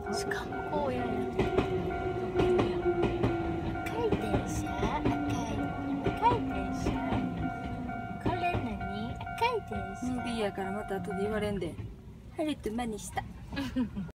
鹿も公園や。赤い電車、赤い電車。これ何？赤い電車。 ムービーやからまた後で言われんで。ハリウッドマにした。